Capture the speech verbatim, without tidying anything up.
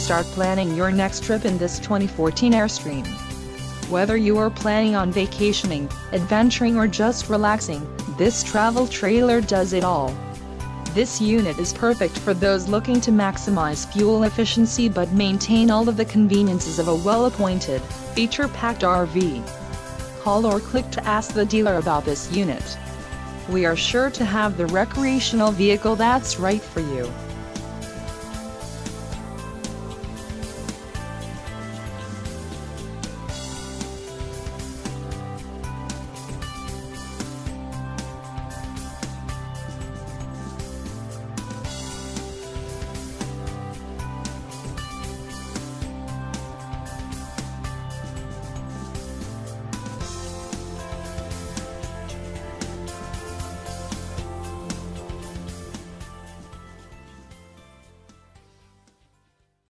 start planning your next trip in this twenty fourteen Airstream. Whether you are planning on vacationing, adventuring or just relaxing, this travel trailer does it all. This unit is perfect for those looking to maximize fuel efficiency but maintain all of the conveniences of a well-appointed, feature-packed R V. Call or click to ask the dealer about this unit. We are sure to have the recreational vehicle that's right for you.